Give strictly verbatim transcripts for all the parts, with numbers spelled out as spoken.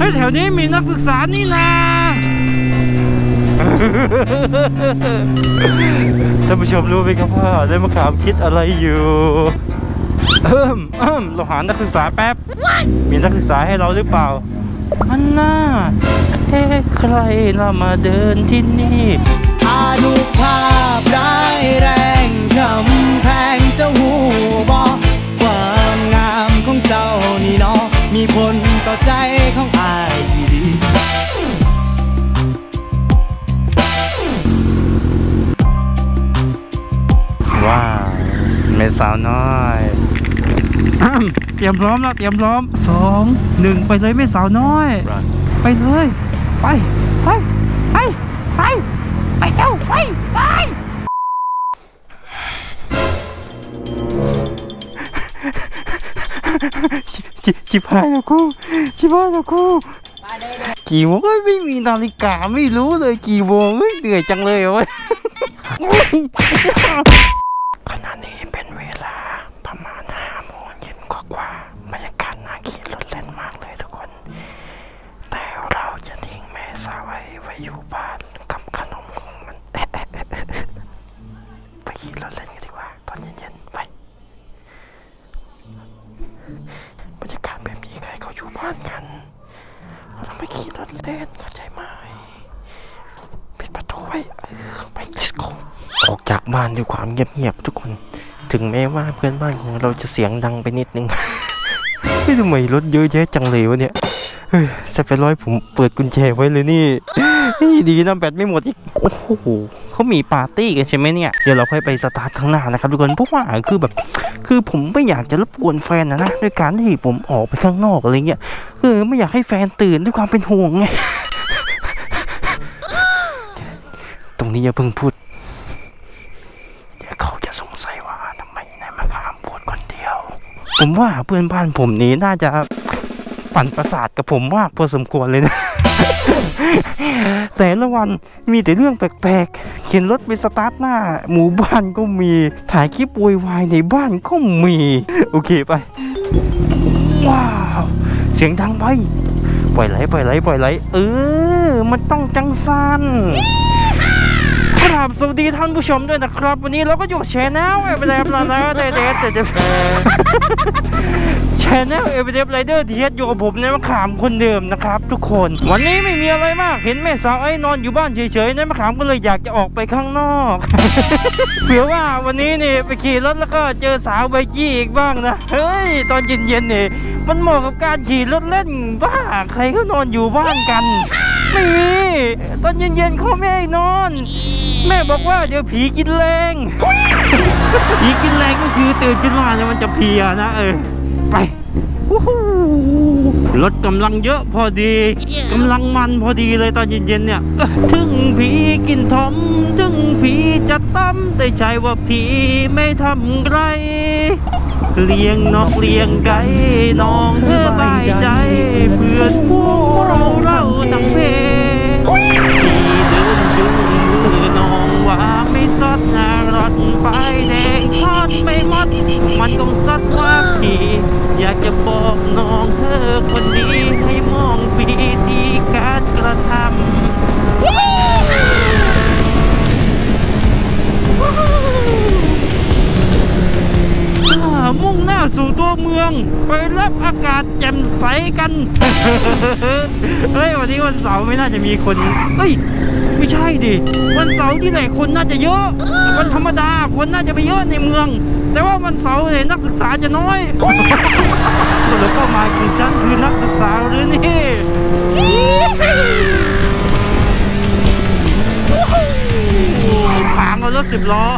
แถวนี้มีนักศึกษานี่นาท่านผู้ชมรู้ไหมครับว่าได้มะขามคิดอะไรอยู่เอิ่มเอิ่มเราหานักศึกษาแป๊บมีนักศึกษาให้เราหรือเปล่าอันน่าเอ๊ะใครเรามาเดินที่นี่อานุภาพร้ายแรงคำแพงเจ้าหูบอกความงามของเจ้านี่เนาะมีผลต่อใจของอายดีว้าวเมสาวน้อยเตรียมพร้อมแล้วเตรียมพร้อมสองหนึ่งไปเลยเมสาวน้อยไปเลยไปไปไปไปไปเจ้าไปไปชิบหายแล้วกูชิบหายแล้วกูกี่โมงไม่มีนาฬิกาไม่รู้เลยกี่โมงเหนื่อยจังเลยเว้ยขณะนี้เป็นเวลาประมาณห้าโมงเย็นกว่าๆบรรยากาศน่าขี่รถเล่นมากเลยทุกคนแต่เราจะทิ้งแม่สาวไว้ไว้อยู่บ้านกับขนมของมันไปขี่รถเล่นกันดีกว่าตอนเย็นๆไปบรรยากาศแบบนี้ใครเขาอยู่บ้านกันเราไปขี่รถเล่นเข้าใจไหมปิดประตูไว้ไป let's go ออกจากบ้านด้วยความเงียบๆทุกคนถึงแม้ว่าเพื่อนบ้านของเราจะเสียงดังไปนิดนึงไม่ทำไมรถเยอะแยะจังเลยวะเนี่ยเฮ้ยสเปรย์ร้อยผมเปิดกุญแจไว้เลยนี่ดีนะแบตไม่หมดอีกโอ้โหเขามีปาร์ตี้กันใช่ไหมเนี่ยเดี๋ยวเราค่อยไปสตาร์ทข้างหน้านะครับทุกคนเพราะว่าคือแบบคือผมไม่อยากจะรบกวนแฟนนะนะด้วยการที่ผมออกไปข้างนอกอะไรเงี้ยคือไม่อยากให้แฟนตื่นด้วยความเป็นห่วงไงตรงนี้อย่าเพิ่งพูดเดี๋ยวเขาจะสงสัยว่าทำไมนายมะขามพูดคนเดียวผมว่าเพื่อนบ้านผมนี้น่าจะปั่นประสาทกับผมมากพอสมควรเลยนะแต่ละวันมีแต่เรื่องแปลกๆเข็นรถไปสตาร์ทหน้าหมู่บ้านก็มีถ่ายคลิปโวยวายในบ้านก็มีโอเคไปว้าวเสียงดังไปปล่อยไหลปล่อยไหลปล่อยไหลเออมันต้องจังสันครับสวัสดีท่านผู้ชมด้วยนะครับวันนี้เราก็อยู่แชนแนลเอเวอเรสต์แล้วนะเดเดเดแชนแนลเอเวอเรสต์ไรเดอร์ที่อยู่กับผมในมะขามคนเดิมนะครับทุกคนวันนี้ไม่มีอะไรมากเห็นแม่สาวไอ้นอนอยู่บ้านเฉยๆในมะขามก็เลยอยากจะออกไปข้างนอกเผื่อว่าวันนี้นี่ไปขี่รถแล้วก็เจอสาวไบกี้อีกบ้างนะเฮ้ยตอนเย็นๆนี่มันเหมาะกับการขี่รถเล่นบ้าใครก็นอนอยู่บ้านกันไม่มีตอนเย็นๆเขาไม่ให้นอนแม่บอกว่าเดี๋ยวผีกินแรงผีกินแรงก็คือตื่นขึ้นมาเนี่ยมันจะเพลียนะเออไปรถกำลังเยอะพอดีกำลังมันพอดีเลยตอนเย็นๆเนี่ยถึงผีกินทอมถึงผีจะต้มแต่ใช่ว่าผีไม่ทำไรเลี้ยงนอกเลี้ยงไก่น้องสบายใจเพื่อนพวกเราเราทั้งเพที่เดินจูงมือน้องว่าไม่สดหารถไฟแดงทอดไม่หมดมันต้องสัดว่าพี่อยากจะบอกน้องเธอคนดีให้มองปีที่การกระทำมุ่งหน้าสู่ตัวเมืองไปรับอากาศแจ่มใสกันเฮ้ยวันนี้วันเสาร์ไม่น่าจะมีคนเฮ้ยไม่ใช่ดิวันเสาร์ที่ไหนคนน่าจะเยอะวันธรรมดาคนน่าจะไปเยอะในเมืองแต่ว่าวันเสาร์เนี่ยนักศึกษาจะน้อยสรุปเป้าหมายของฉันคือนักศึกษาหรือนี่ผางเอารถสิบล้อ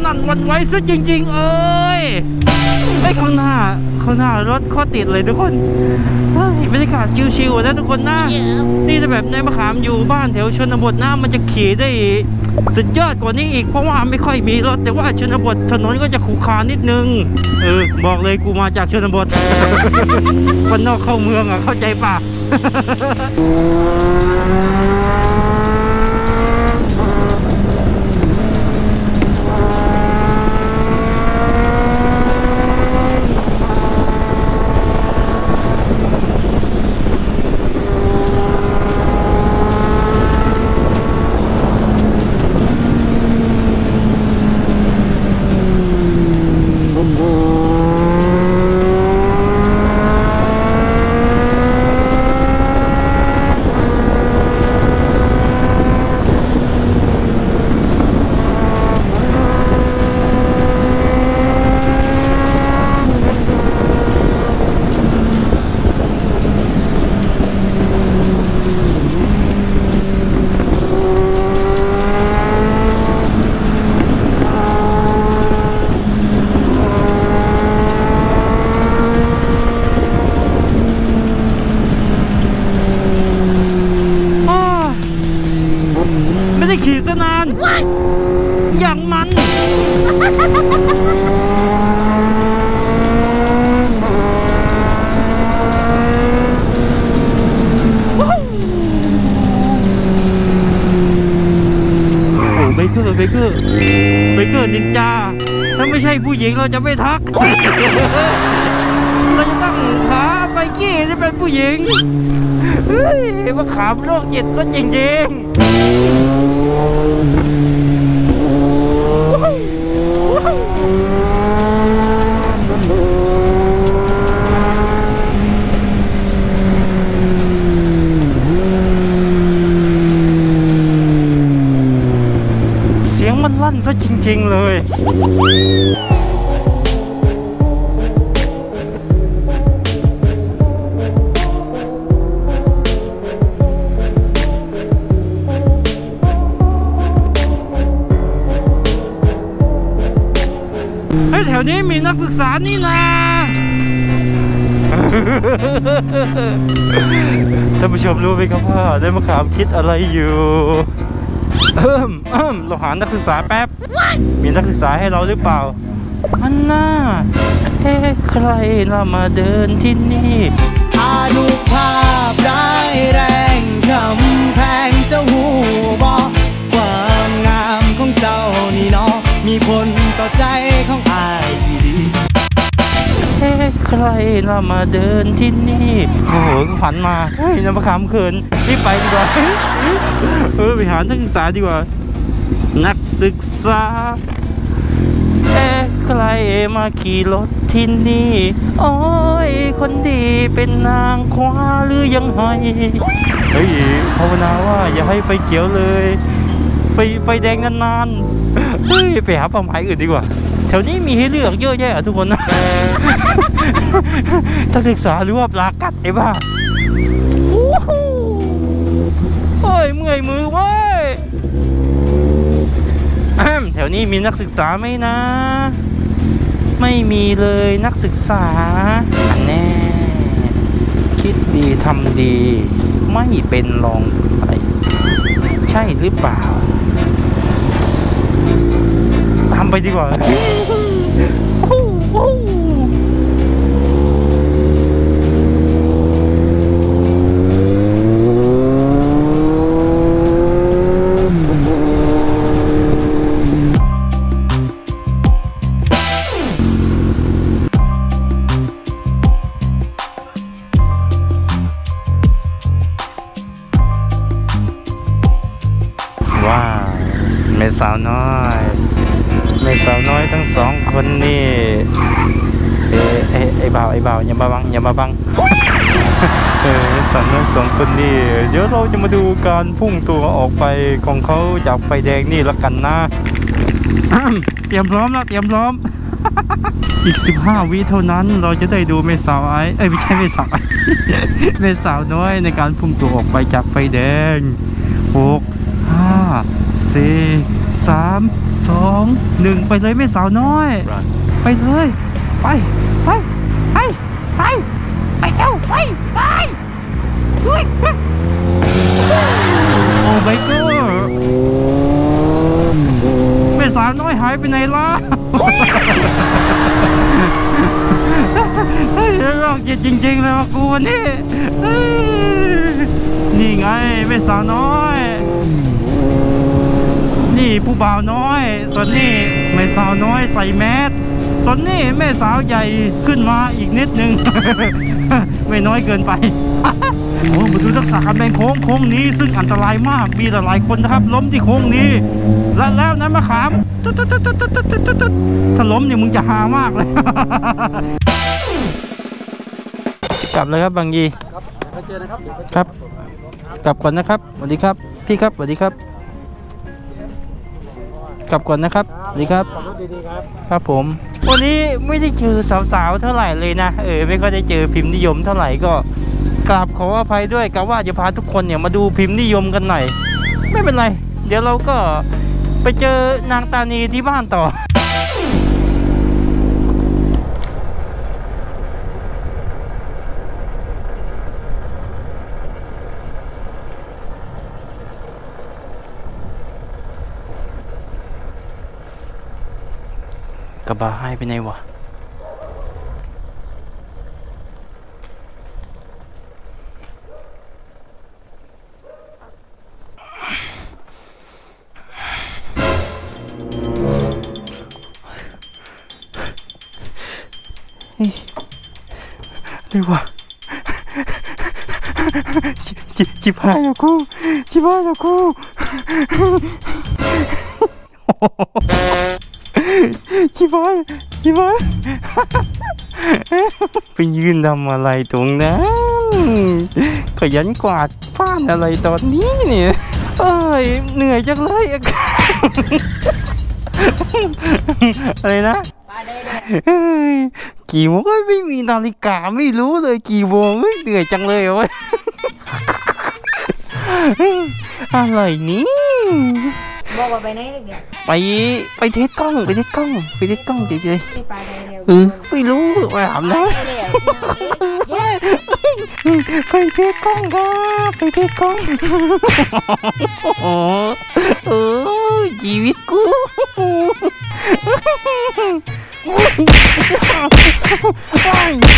ลั่นวันไหวซะจริงๆเอ้ยไอ้ข้างหน้าข้างหน้ารถโคตรติดเลยทุกคนบรรยากาศชิวๆนะทุกคนนะนี่ถ้าแบบในมะขามอยู่บ้านแถวชนบทนะมันจะขี่ได้สุดยอดกว่านี้อีกเพราะว่าไม่ค่อยมีรถแต่ว่าชนบทถนนก็จะขรุขระนิดนึงเออบอกเลยกูมาจากชนบทคนนอกเข้าเมืองอ่ะเข้าใจป่ะขี่ซะนานอย่างมันโอ้เบเกอร์เบเกอร์เบเกอร์นินจาถ้าไม่ใช่ผู้หญิงเราจะไม่ทักเราจะต้องหาไบกี้ที่เป็นผู้หญิงเฮ้ยมาขามโรคจิตซะจริงๆเสียงมันลั่นซะจริงๆเลยเฮ้ยแถวนี้มีนักศึกษานี่นาท่านผู้ชมรู้ไหมครับว่าได้มะขามคิดอะไรอยู่เอิ่มเอิ่มเราหานักศึกษาแป๊บมีนักศึกษาให้เราหรือเปล่าอันน่าเอ๊ะใครเรามาเดินที่นี่อานุภาพร้ายแรงคำแพงเจ้าหูบอกความงามของเจ้านี่เนาะมีผลต่อใจของอายดีเอ๊ะใครเรามาเดินที่นี่โอ้โหขวัญมาเฮ้ยน้ำมะขามเขินรีบไปดีกว่าเออไปหานักศึกษาดีกว่านักศึกษาเอ๊ะใครมาขี่รถที่นี่โอ้ยคนดีเป็นนางคว้าหรือยังไงเฮ้ยภาวนาว่าอย่าให้ไฟเขียวเลยไฟไฟแดงนานๆเฮ้ยไปหาเป้าหมายอื่นดีกว่าแถวนี้มีให้เลือกเยอะแยะทุกคนนะนักศึกษาหรือว่าปลากัดไอ้บ้าโอ้ยเมื่อยมือเว้ยแถวนี้มีนักศึกษาไหมนะไม่มีเลยนักศึกษาแน่คิดดีทำดีไม่เป็นรองใครใช่หรือเปล่าตามไปดีกว่าแม่สาวน้อยแม่สาวน้อยทั้งสองคนนี่เอ้ไอ้ไอ้บ่าวไอ้บ่าวอย่ามาบังอย่ามาบังเออสาวน้อยสองคนนี่เดี๋ยวเราจะมาดูการพุ่งตัวออกไปของเขาจากไฟแดงนี่ละกันนะเตรียมพร้อมแล้วเตรียมพร้อมอีกสิบห้าวิเท่านั้นเราจะได้ดูแม่สาวไอ้เอ้ยไม่ใช่แม่สาวแม่สาวน้อยในการพุ่งตัวออกไปจากไฟแดงหกห้าสี่สามสองหนึ่งไปเลยแม่สาวน้อยไปเลยไปไปไปไปไปเร็วไปไปโอ้ไม่ก็แม่สาวน้อยหายไปไหนล่ะเฮ้ยรอกจิตจริงๆเลยว่ะกูวันนี้นี่ไงแม่สาวน้อยนี่ผู้บ่าวน้อยส่วนนี่แม่สาวน้อยใส่แมสส่วนนี่แม่สาวใหญ่ขึ้นมาอีกนิดนึง ไม่น้อยเกินไป โอ้มาดูทักษะการแบ่งโค้งโค้งนี้ซึ่งอันตรายมากมีหลายคนนะครับล้มที่โค้งนี้และแล้วนั้นมะขามถ้าล้มเนี่ยมึงจะหามากเลย กลับเลยครับบางยีครับเจอนะครับครับกลับก่อนนะครับสวัสดีครับพี่ครับสวัสดีครับกลับก่อนนะครับสวัสดีครับครับผมวันนี้ไม่ได้เจอสาวๆเท่าไหร่เลยนะเออไม่ก็ได้เจอพิมพ์นิยมเท่าไหร่ก็กราบขออภัยด้วยกะว่าจะพาทุกคนเนี่ยมาดูพิมพ์นิยมกันหน่อยไม่เป็นไรเดี๋ยวเราก็ไปเจอนางตานีที่บ้านต่อกระบะให้ไปไหนวะเร็ววะจิจิจิพายแล้วกูจิพายแล้วกูจิบายจิบายไปยืนทำอะไรตรงนั้นขยันกวาดบ้านอะไรตอนนี้เนี่ยเอ้ยเหนื่อยจังเลยอะไรนะกี่โมงไม่มีนาฬิกาไม่รู้เลยกี่โมงเหนื่อยจังเลยโอ้ยอะไรนี่บอกว่าไปไหนเนี่ยไปไปเทสกล้องไปเทสกล้องไปเทสกล้องเฉยๆไปได้เร็วเออไม่รู้ว่าถามนะไปเทสกล้องครับไปเทสกล้องโอ้เออชีวิตกูไ